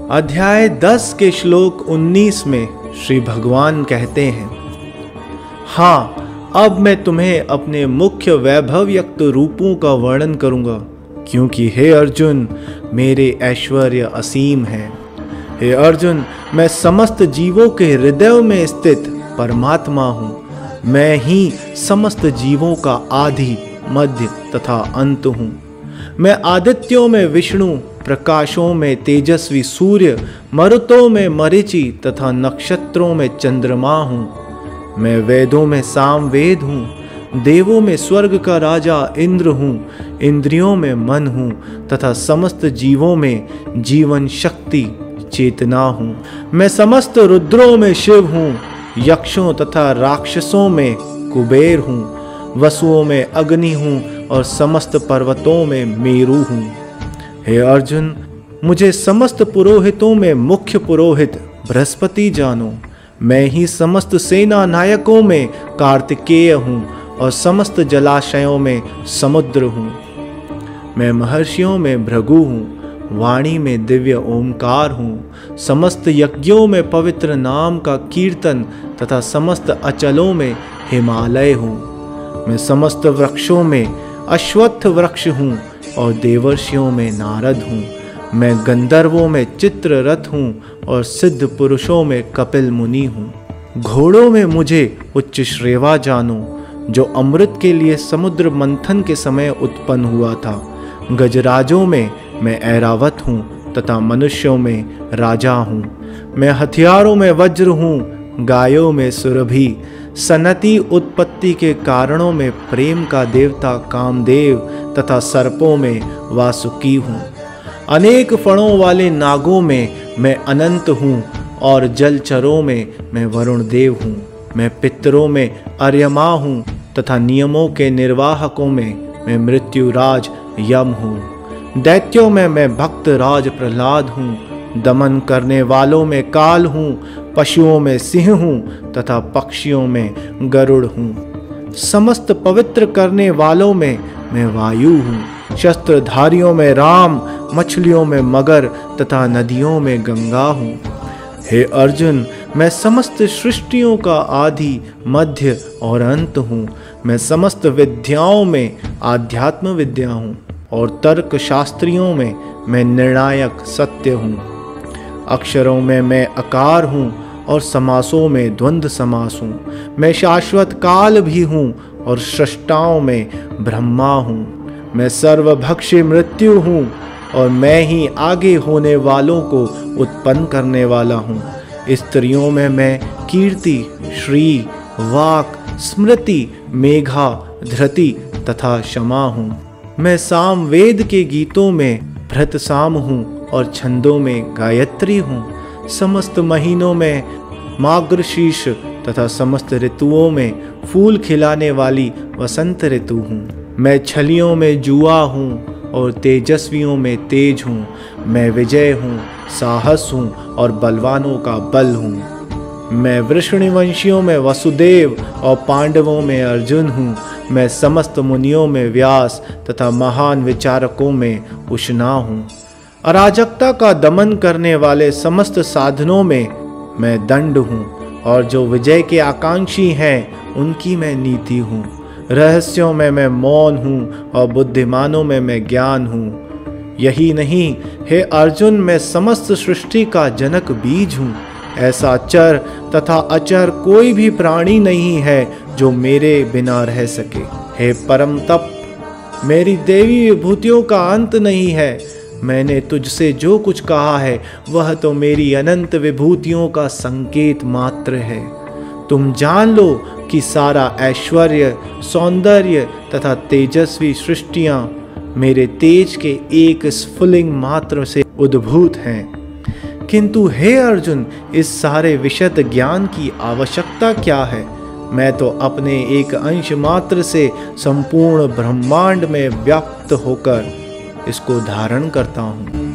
अध्याय 10 के श्लोक 19 में श्री भगवान कहते हैं, हाँ, अब मैं तुम्हें अपने मुख्य वैभवयुक्त रूपों का वर्णन करूंगा, क्योंकि हे अर्जुन, मेरे ऐश्वर्य असीम हैं। हे अर्जुन, मैं समस्त जीवों के हृदय में स्थित परमात्मा हूँ। मैं ही समस्त जीवों का आदि, मध्य तथा अंत हूँ। मैं आदित्यों में विष्णु, प्रकाशों में तेजस्वी सूर्य, मरुतों में मरीचि तथा नक्षत्रों में चंद्रमा हूँ। मैं वेदों में सामवेद हूँ, देवों में स्वर्ग का राजा इंद्र हूँ, इंद्रियों में मन हूँ तथा समस्त जीवों में जीवन शक्ति चेतना हूँ। मैं समस्त रुद्रों में शिव हूँ, यक्षों तथा राक्षसों में कुबेर हूँ, वसुओं में अग्नि हूँ और समस्त पर्वतों में मेरु हूँ। हे अर्जुन, मुझे समस्त पुरोहितों में मुख्य पुरोहित बृहस्पति जानो। मैं ही समस्त सेना नायकों में कार्तिकेय हूँ और समस्त जलाशयों में समुद्र हूँ। मैं महर्षियों में भृगु हूँ, वाणी में दिव्य ओंकार हूँ, समस्त यज्ञों में पवित्र नाम का कीर्तन तथा समस्त अचलों में हिमालय हूँ। मैं समस्त वृक्षों में अश्वत्थ वृक्ष हूँ और देवर्षियों में नारद हूँ। मैं गंधर्वों में चित्ररथ हूँ और सिद्ध पुरुषों में कपिल मुनि हूँ। घोड़ों में मुझे उच्च श्रेवा जानो, जो अमृत के लिए समुद्र मंथन के समय उत्पन्न हुआ था। गजराजों में मैं ऐरावत हूँ तथा मनुष्यों में राजा हूँ। मैं हथियारों में वज्र हूँ, गायों में सुरभि, सनती उत्पत्ति के कारणों में प्रेम का देवता कामदेव तथा सर्पों में वासुकी हूँ। अनेक फणों वाले नागों में मैं अनंत हूँ और जलचरों में मैं वरुण देव हूँ। मैं पितरों में अर्यमा हूँ तथा नियमों के निर्वाहकों में मैं मृत्युराज यम हूँ। दैत्यों में मैं भक्त राज प्रहलाद हूँ, दमन करने वालों में काल हूँ, पशुओं में सिंह हूँ तथा पक्षियों में गरुड़ हूँ। समस्त पवित्र करने वालों में मैं वायु हूँ, शस्त्रधारियों में राम, मछलियों में मगर तथा नदियों में गंगा हूँ। हे अर्जुन, मैं समस्त सृष्टियों का आदि, मध्य और अंत हूँ। मैं समस्त विद्याओं में आध्यात्म विद्या हूँ और तर्क शास्त्रियों में मैं निर्णायक सत्य हूँ। अक्षरों में मैं अकार हूँ और समासों में द्वंद्व समास हूँ। मैं शाश्वत काल भी हूँ और सृष्टाओं में ब्रह्मा हूँ। मैं सर्वभक्षी मृत्यु हूँ और मैं ही आगे होने वालों को उत्पन्न करने वाला हूँ। स्त्रियों में मैं कीर्ति, श्री, वाक, स्मृति, मेघा, धृति तथा क्षमा हूँ। मैं सामवेद के गीतों में भृतसाम हूँ और छंदों में गायत्री हूँ। समस्त महीनों में मार्गशीर्ष तथा समस्त ऋतुओं में फूल खिलाने वाली वसंत ऋतु हूँ। मैं छलियों में जुआ हूँ और तेजस्वियों में तेज हूँ। मैं विजय हूँ, साहस हूँ और बलवानों का बल हूँ। मैं वृषणिवंशियों में वसुदेव और पांडवों में अर्जुन हूँ। मैं समस्त मुनियों में व्यास तथा महान विचारकों में उष्णा हूँ। अराजकता का दमन करने वाले समस्त साधनों में मैं दंड हूँ और जो विजय के आकांक्षी हैं उनकी मैं नीति हूँ। रहस्यों में मैं मौन हूँ और बुद्धिमानों में मैं ज्ञान हूँ। यही नहीं, हे अर्जुन, मैं समस्त सृष्टि का जनक बीज हूँ। ऐसा चर तथा अचर कोई भी प्राणी नहीं है जो मेरे बिना रह सके। हे परम तप, मेरी देवी विभूतियों का अंत नहीं है। मैंने तुझसे जो कुछ कहा है वह तो मेरी अनंत विभूतियों का संकेत मात्र है। तुम जान लो कि सारा ऐश्वर्य, सौंदर्य तथा तेजस्वी सृष्टियां मेरे तेज के एक स्फुलिंग मात्र से उद्भूत हैं। किंतु हे अर्जुन, इस सारे विशद ज्ञान की आवश्यकता क्या है? मैं तो अपने एक अंश मात्र से संपूर्ण ब्रह्मांड में व्याप्त होकर इसको धारण करता हूँ।